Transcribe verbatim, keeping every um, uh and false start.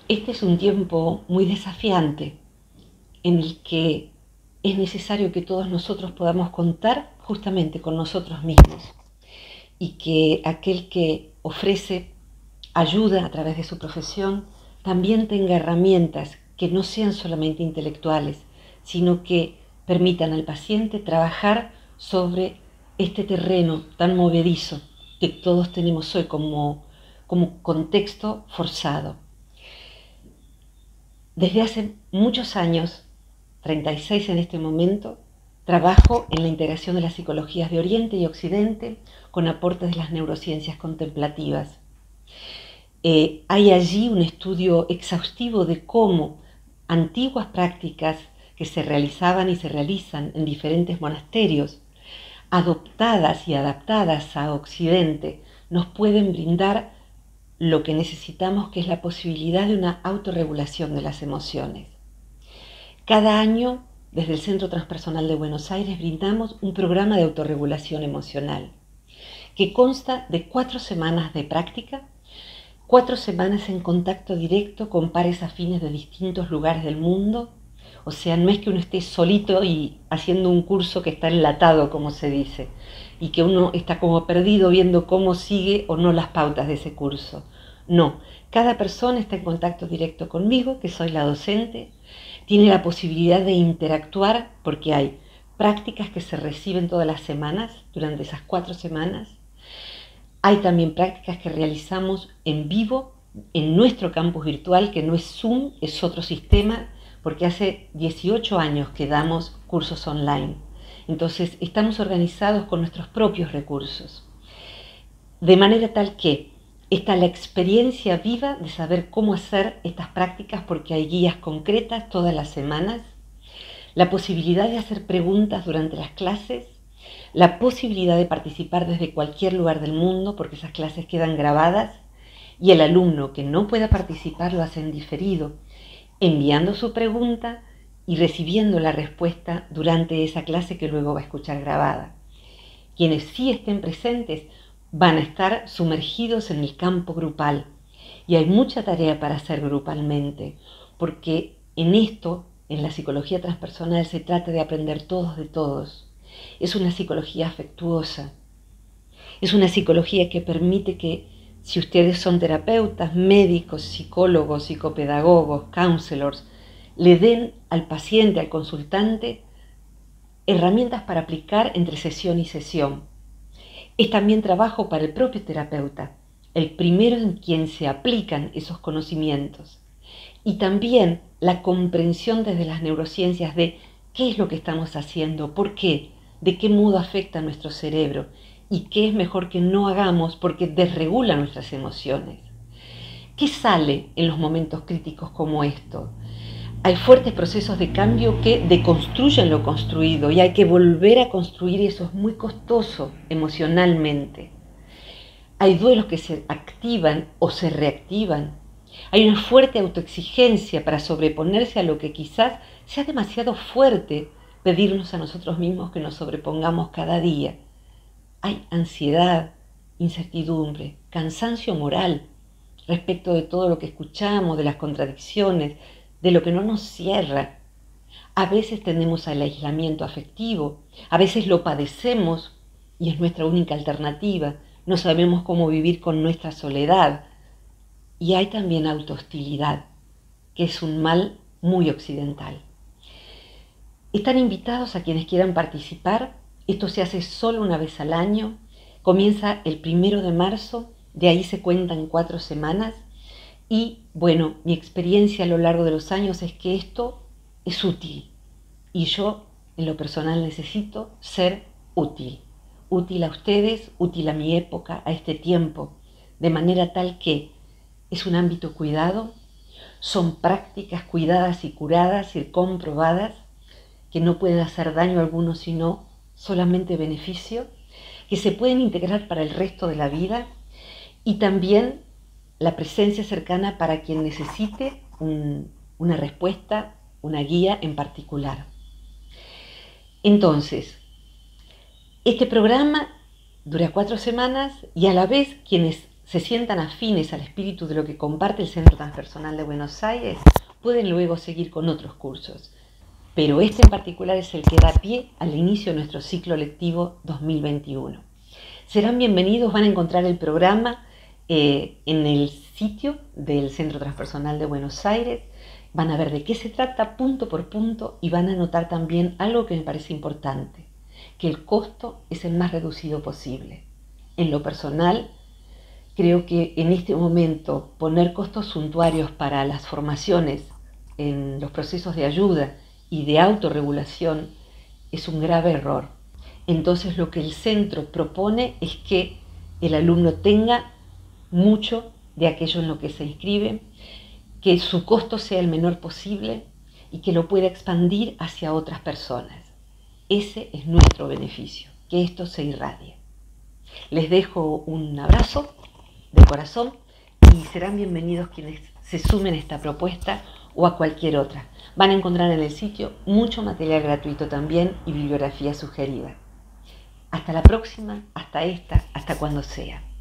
Este es un tiempo muy desafiante en el que es necesario que todos nosotros podamos contar justamente con nosotros mismos y que aquel que ofrece ayuda a través de su profesión también tenga herramientas que no sean solamente intelectuales, sino que permitan al paciente trabajar sobre este terreno tan movedizo que todos tenemos hoy como, como contexto forzado. Desde hace muchos años, treinta y seis en este momento, trabajo en la integración de las psicologías de Oriente y Occidente con aportes de las neurociencias contemplativas. Eh, hay allí un estudio exhaustivo de cómo antiguas prácticas que se realizaban y se realizan en diferentes monasterios, adoptadas y adaptadas a Occidente, nos pueden brindar lo que necesitamos, que es la posibilidad de una autorregulación de las emociones. Cada año, desde el Centro Transpersonal de Buenos Aires, brindamos un programa de autorregulación emocional que consta de cuatro semanas de práctica, cuatro semanas en contacto directo con pares afines de distintos lugares del mundo. O sea, no es que uno esté solito y haciendo un curso que está enlatado, como se dice, y que uno está como perdido viendo cómo sigue o no las pautas de ese curso. No, cada persona está en contacto directo conmigo, que soy la docente, tiene la posibilidad de interactuar porque hay prácticas que se reciben todas las semanas, durante esas cuatro semanas. Hay también prácticas que realizamos en vivo en nuestro campus virtual, que no es Zoom, es otro sistema, porque hace dieciocho años que damos cursos online. Entonces estamos organizados con nuestros propios recursos, de manera tal que está la experiencia viva de saber cómo hacer estas prácticas, porque hay guías concretas todas las semanas, la posibilidad de hacer preguntas durante las clases, la posibilidad de participar desde cualquier lugar del mundo, porque esas clases quedan grabadas, y el alumno que no pueda participar lo hace en diferido, enviando su pregunta y recibiendo la respuesta durante esa clase que luego va a escuchar grabada. Quienes sí estén presentes van a estar sumergidos en el campo grupal, y hay mucha tarea para hacer grupalmente, porque en esto, en la psicología transpersonal, se trata de aprender todos de todos. Es una psicología afectuosa, es una psicología que permite que, si ustedes son terapeutas, médicos, psicólogos, psicopedagogos, counselors, le den al paciente, al consultante, herramientas para aplicar entre sesión y sesión. Es también trabajo para el propio terapeuta, el primero en quien se aplican esos conocimientos. Y también la comprensión desde las neurociencias de qué es lo que estamos haciendo, por qué, de qué modo afecta a nuestro cerebro y qué es mejor que no hagamos porque desregula nuestras emociones. ¿Qué sale en los momentos críticos como esto? Hay fuertes procesos de cambio que deconstruyen lo construido y hay que volver a construir, y eso es muy costoso emocionalmente. Hay duelos que se activan o se reactivan. Hay una fuerte autoexigencia para sobreponerse a lo que quizás sea demasiado fuerte pedirnos a nosotros mismos que nos sobrepongamos cada día. Hay ansiedad, incertidumbre, cansancio moral respecto de todo lo que escuchamos, de las contradicciones, de lo que no nos cierra. A veces tendemos al aislamiento afectivo, a veces lo padecemos y es nuestra única alternativa. No sabemos cómo vivir con nuestra soledad. Y hay también autohostilidad, que es un mal muy occidental. Están invitados a quienes quieran participar. Esto se hace solo una vez al año. Comienza el primero de marzo, de ahí se cuentan cuatro semanas. Y bueno, mi experiencia a lo largo de los años es que esto es útil. Y yo, en lo personal, necesito ser útil. Útil a ustedes, útil a mi época, a este tiempo. De manera tal que es un ámbito cuidado, son prácticas cuidadas y curadas y comprobadas, que no pueden hacer daño alguno, sino solamente beneficio, que se pueden integrar para el resto de la vida, y también la presencia cercana para quien necesite un, una respuesta, una guía en particular. Entonces, este programa dura cuatro semanas y a la vez quienes se sientan afines al espíritu de lo que comparte el Centro Transpersonal de Buenos Aires, pueden luego seguir con otros cursos. Pero este en particular es el que da pie al inicio de nuestro ciclo lectivo dos mil veintiuno. Serán bienvenidos, van a encontrar el programa eh, en el sitio del Centro Transpersonal de Buenos Aires, van a ver de qué se trata punto por punto y van a notar también algo que me parece importante, que el costo es el más reducido posible. En lo personal, creo que en este momento poner costos suntuarios para las formaciones en los procesos de ayuda y de autorregulación es un grave error. Entonces lo que el centro propone es que el alumno tenga mucho de aquello en lo que se inscribe, que su costo sea el menor posible y que lo pueda expandir hacia otras personas. Ese es nuestro beneficio, que esto se irradie. Les dejo un abrazo de corazón y serán bienvenidos quienes se sumen a esta propuesta o a cualquier otra. Van a encontrar en el sitio mucho material gratuito también y bibliografía sugerida. Hasta la próxima, hasta esta, hasta cuando sea.